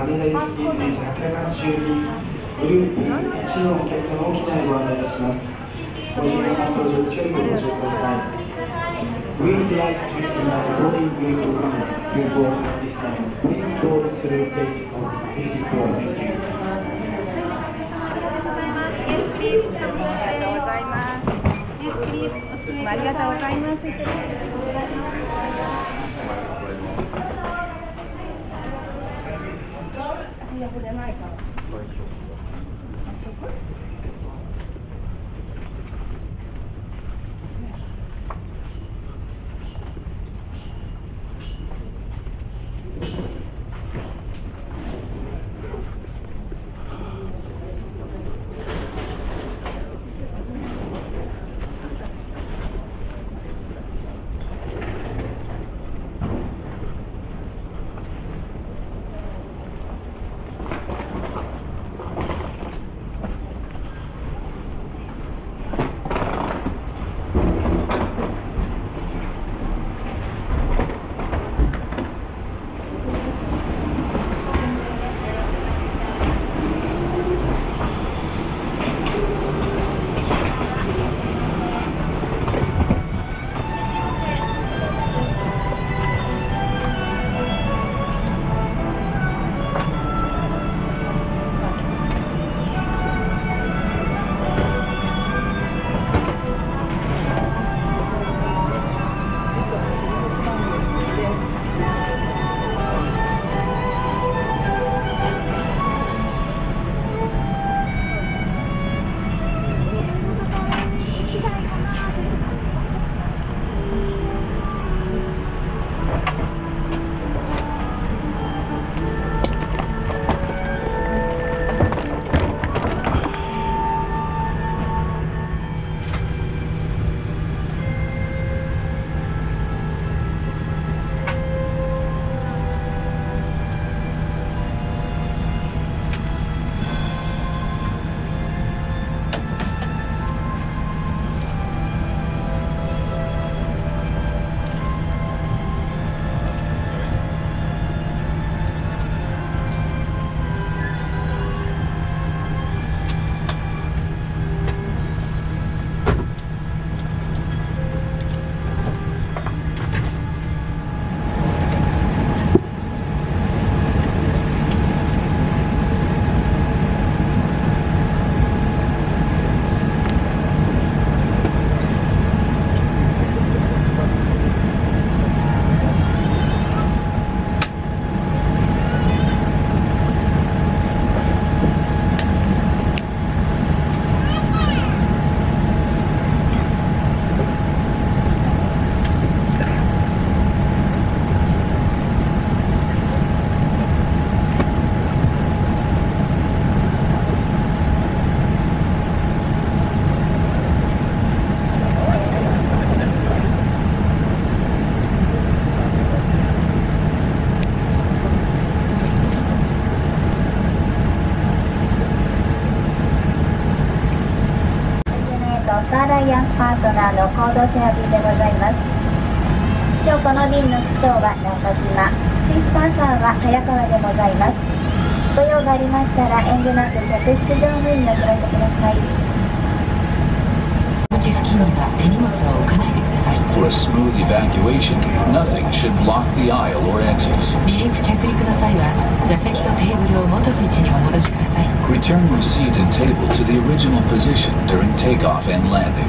羽田行き H880 便グループ1のお客様を機内ご案内いたします。ご乗車の搭乗中にご搭乗ください。We'd like to invite boarding group to come to board at this time. Please board through gate 54. Thank you. ありがとうございます。いつもありがとうございます。これないから。 パートナーのコードシェア便でございます。今日この便の機長は中島、チーフパーサーは早川でございます。ご用がありましたら遠慮なく客室乗務員にお知らせください。 口付近には手荷物を置かないでください。 For a smooth evacuation, nothing should block the aisle or exits. 離陸着陸の際は座席とテーブルを元の位置にお戻しください。 Return your seat and table to the original position during takeoff and landing.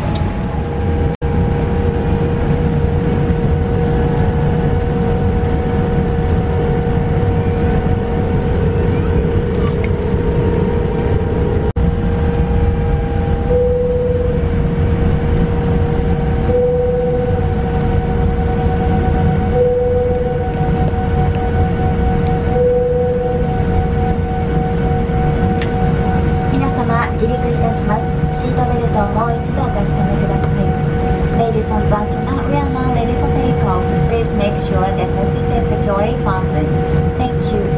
Thank you.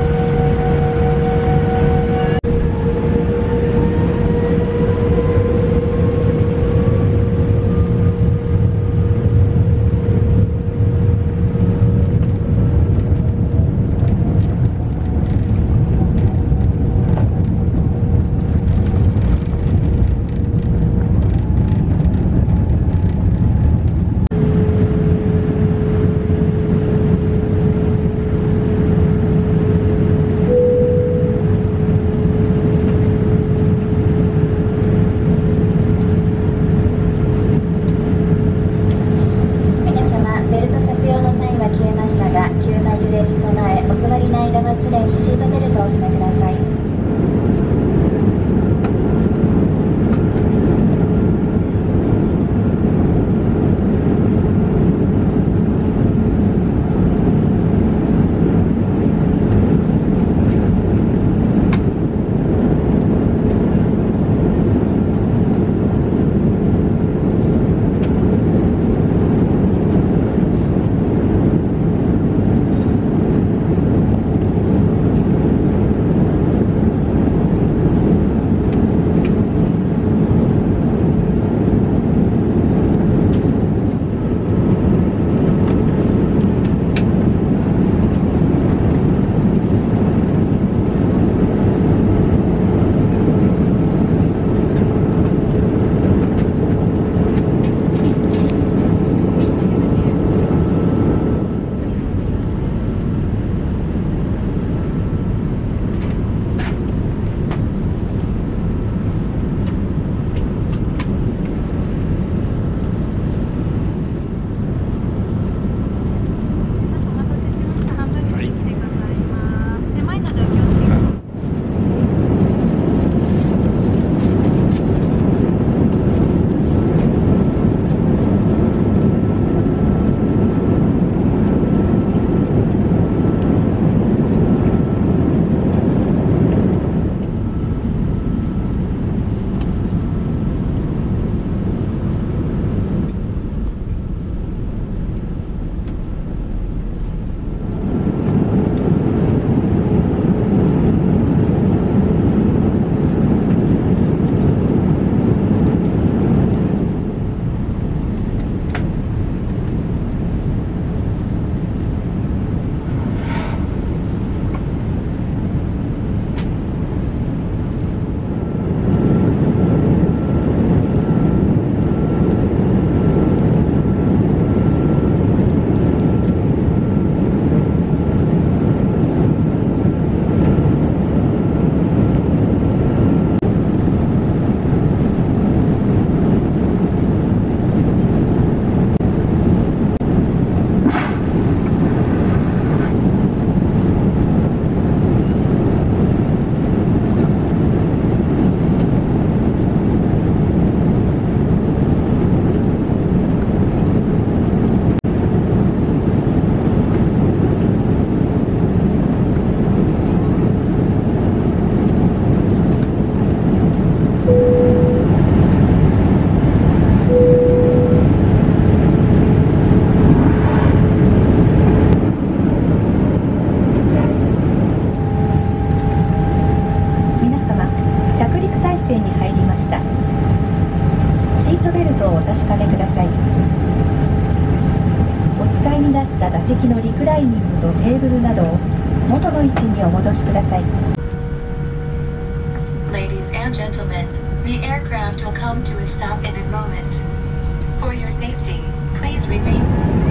ごトベルトをお確かめください。お使いになった座席のリクライニングとテーブルなどを元の位置にお戻しください。 Ladies and gentlemen, the aircraft will come to a stop in a moment. For your safety, please remain.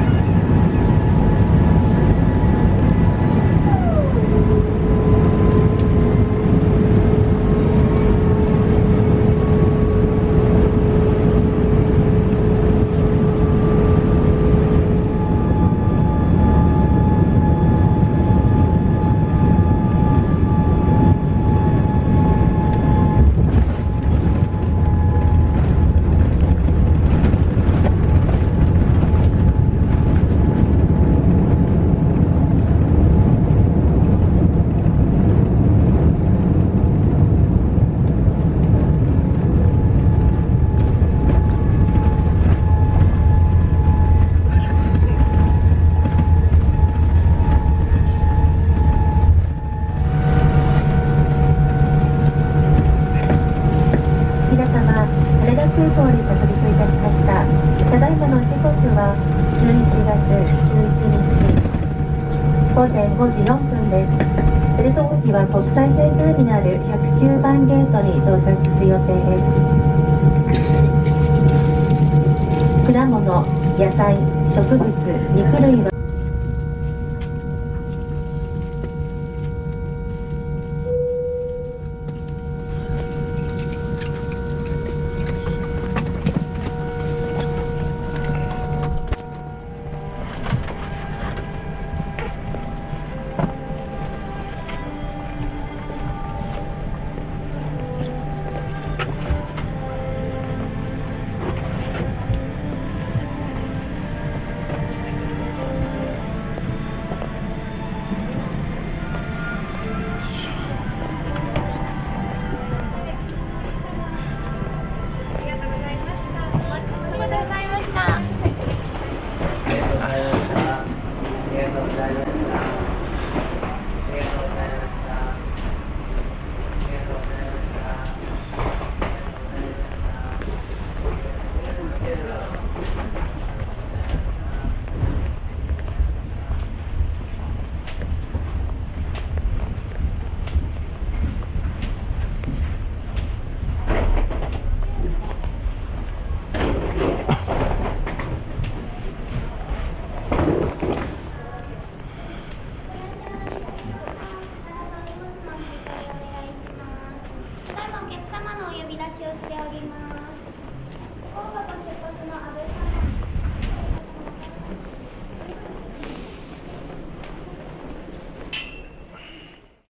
空港に着陸いたしました。ただいまの時刻は11月11日午前5時4分です。ベルト機は国際線ターミナル109番ゲートに到着する予定です。果物、野菜、植物、肉類は